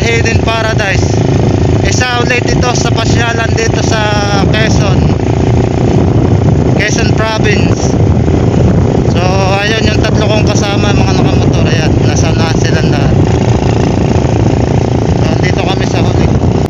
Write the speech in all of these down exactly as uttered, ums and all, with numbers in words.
Hidden Paradise. Isa ulit ito sa pasyalan dito sa Quezon, Quezon Province. So ayun yung tatlo kong kasama, mga nakamotor. Ayan, nasa na sila lahat. So dito kami sa huli.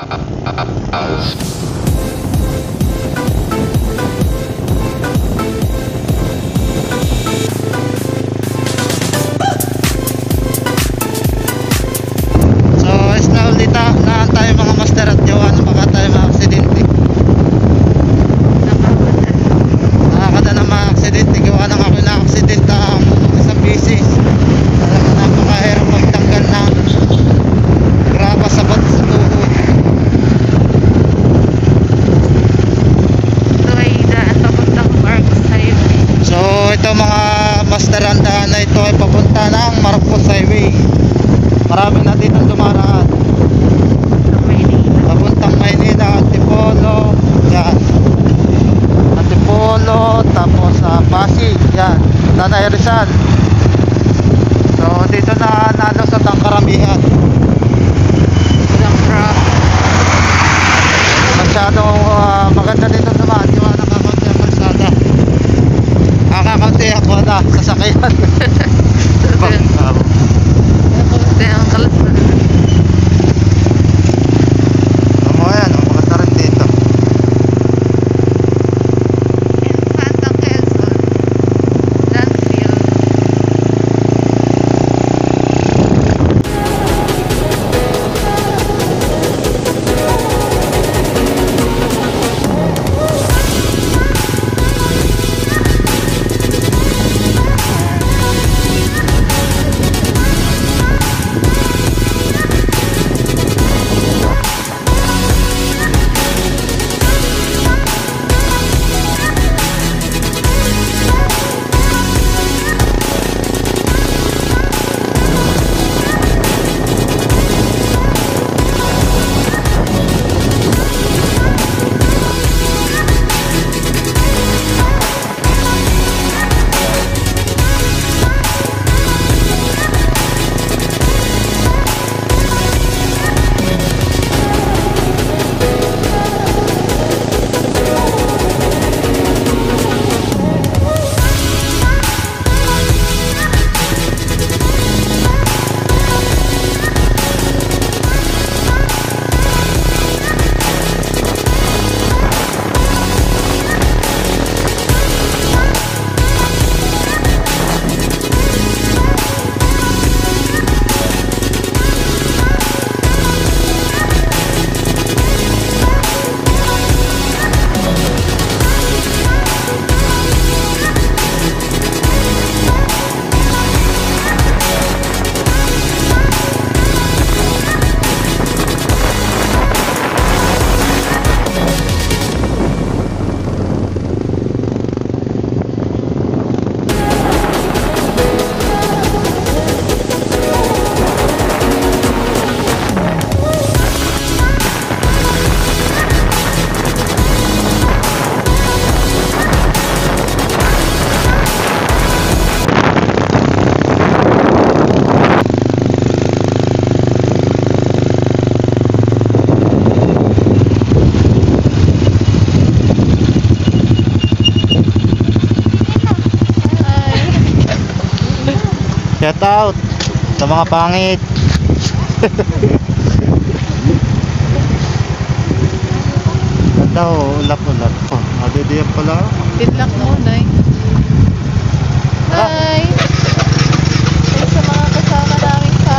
Naan tayo mga master at yawa na baka tayo ma-aksidente. Nakakada na ma-aksidente. Gawa lang ako na-aksidente ang isang bisis. Alam mo, napakahirap magtanggal na graba sa bat sa tuhod. Ito ay daan papuntang Marcos Highway. So ito mga master, ang daan na ito ay papunta ng Marcos Highway. Marami na dito dumaraan papuntang Maynila, Antipolo, yan, Antipolo, tapos sa uh, Pasig, yan, Tanay Rizal. So dito na nalo sa tangkaramihan. Walang crap. Masyadong uh, maganda dito naman, yung nakakunti ang kalsada. Nakakunti ako na sasakyan. Nakakunti ang kalsada. Ayan, maganda rin dito. Infanta, Quezon, Landfield. Shout out sa mga pangit. Ganda ho, ulap-ulap. Oh, adediyan pala. Good luck mo, Nay. Hi! Sa mga kasama namin sa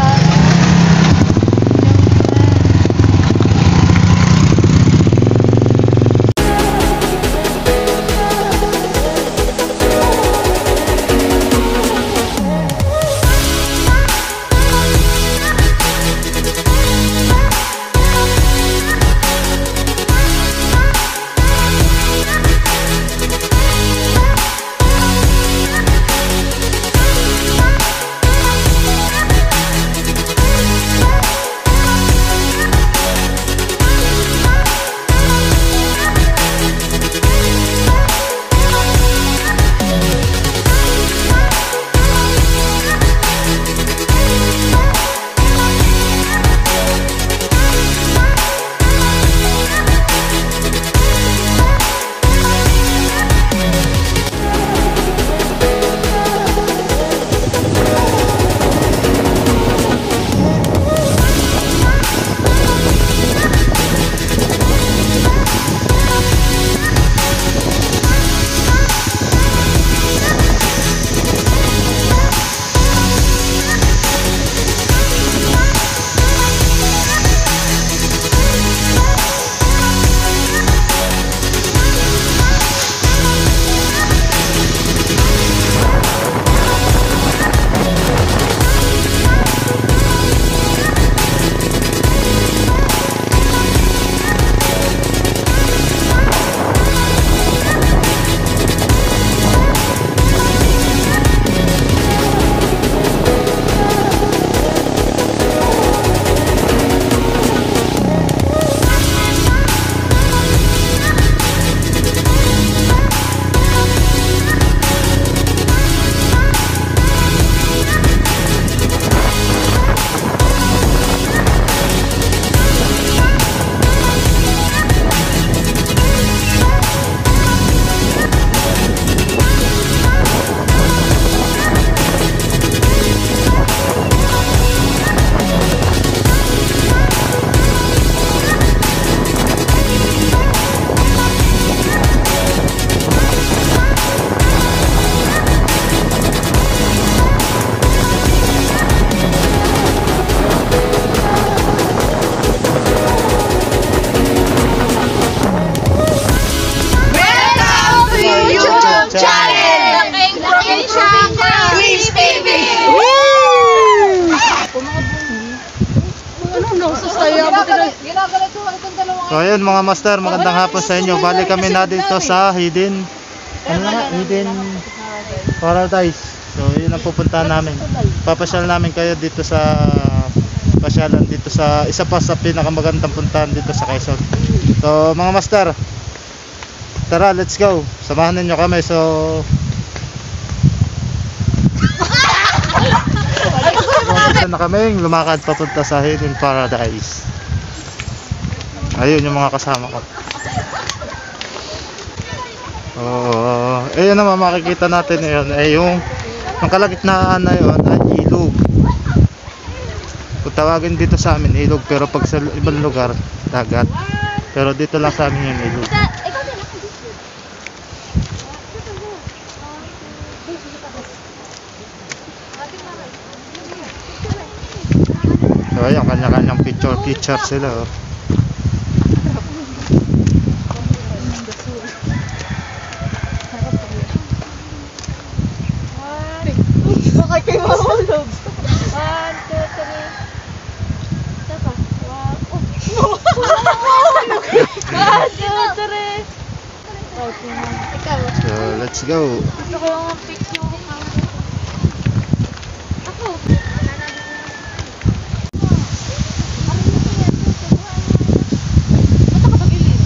So ayun mga master, magandang hapon sa inyo. Bali kami na dito sa Hidden ano na? Hidden Paradise. So yun ang pupuntahan namin. Papasyal namin kayo dito sa pasyalan dito sa isa pa sa pinakamagandang puntahan dito sa Quezon. So mga master, tara, let's go. Samahan niyo kami. So Pupunta na kaming lumakad papunta sa Hidden Paradise. Ayun yung mga kasama ko. Oh, ayun naman makikita natin ngayon ay yung ang kalagitnaan na yun ay ilog. Kung tawagin dito sa amin ilog, pero pag sa ibang lugar dagat. Pero dito lang sa amin yung ilog. So ayun, kanya-kanyang picture picture sila oh. Bakit kayo mahulog? One, two, three. Saka. One, one, two, three. Ikaw. So let's go. Gusto ko yung picture. Ako. Ba't ako pag-ilim?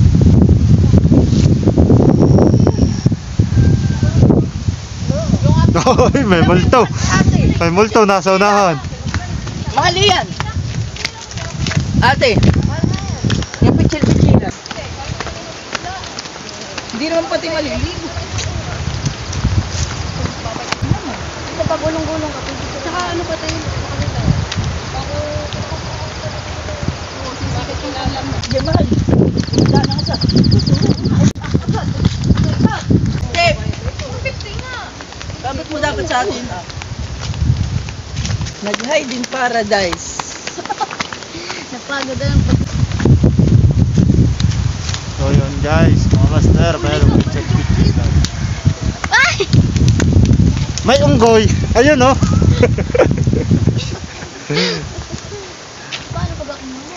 Oy, may multo. May multo nasa unahan. Mahal yan. Ate. Yung pichil-pichil. Hindi naman pati maliligo. Sa pagulong-gulong ka. Saka ano pa tayo? Ako. Bakit yung alam mo? Diyan mahal. Wala na ka sa. Step. Bakit mo dapat sa atin? Nag-Hidden Paradise. Napagod na lang. So yun guys, mga master, pero check picture. Ay! May unggoy. Ayun oh. Paano ka ba kumuha?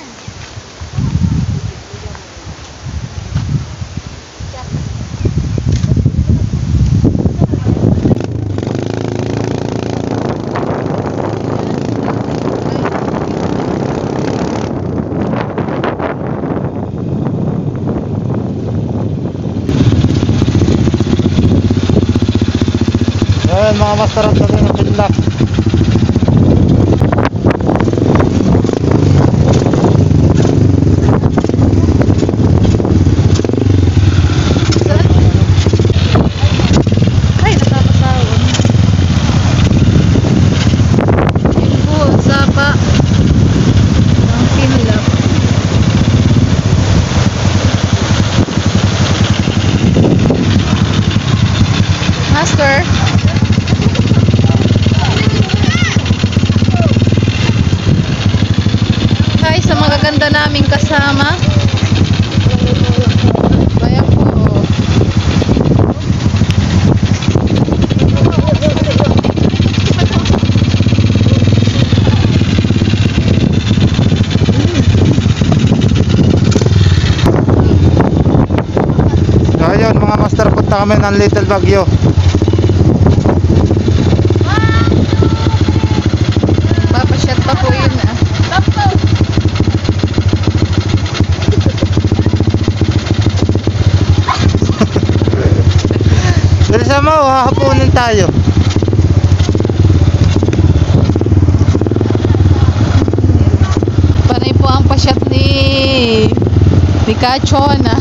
Ayun mga master, ang tabi ng pinlock. Ay, nakakasawa. Yung buo, sapa. Ang pinlap. Master. Hi sa magaganda naming kasama. Kaya po. So ayun mga master, punta kami ng Little Baguio. Papasyat pa po yun ah. Bilisan mo, hahapunin tayo. Panay po ang pasyat ni ni Kachona.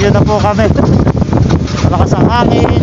Babagyo na po kami. Malakas ang hangin.